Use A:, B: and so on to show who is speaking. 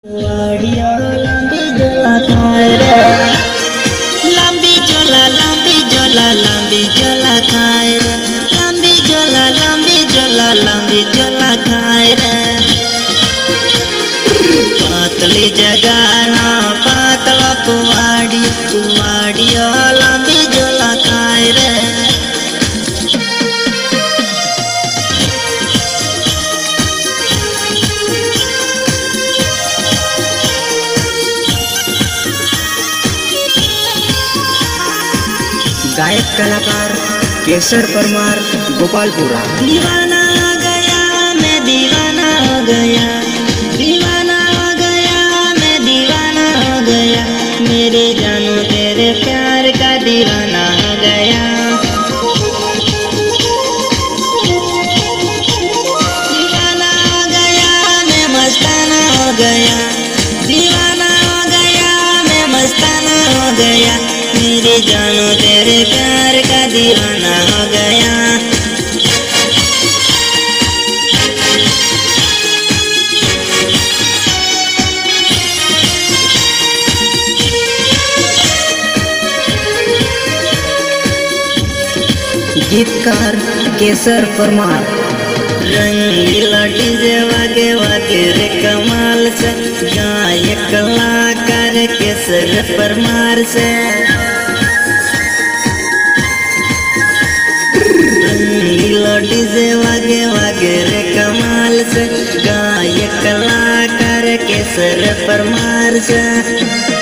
A: वाडिया लंबी जला खाए रे, लंबी जला लंबी जला लंबी जला खाए रे, लंबी जला लंबी जला लंबी जला खाए रे। पतली जगाना पातला पुवाडिया लंबी जला खाए रे।
B: गायक कलाकार केसर परमार गोपालपुरा।
A: दीवाना हो गया मैं दीवाना हो गया, दीवाना हो गया मैं दीवाना हो गया, मेरे जानू तेरे प्यार का दीवाना हो गया। दीवाना हो गया मैं मस्ताना हो गया, दीवाना हो गया मैं मस्ताना हो गया, मेरे जानू तेरे प्यार का दीवाना हो गया।
B: गीतकार केसर परमार।
A: रंगीला डीजे वागे वागे रे कमाल से, गायक कलाकार केसर परमार से। रंगीला डीजे वागे वागे रे कमाल से, गायक कलाकार केसर परमार से।